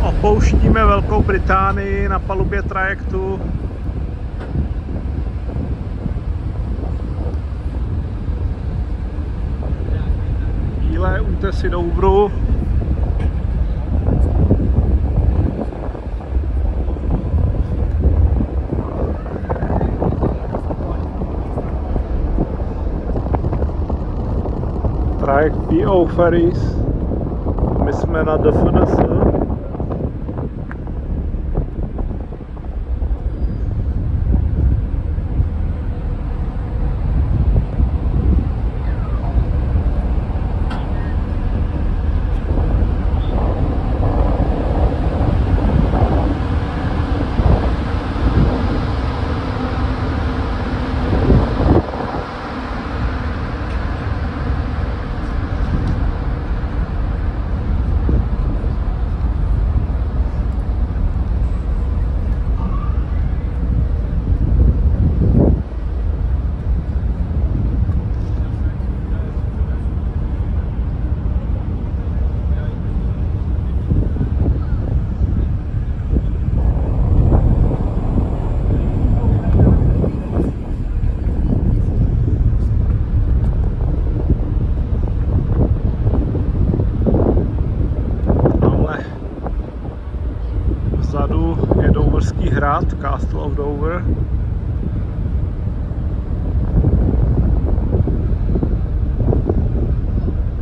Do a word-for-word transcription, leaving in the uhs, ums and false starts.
Opouštíme Velkou Británii na palubě trajektu. Bílé útesy Douvru. Trajekt P O Ferries. My jsme na D F D S. Vzadu je Doverský hrad, Castle of Dover.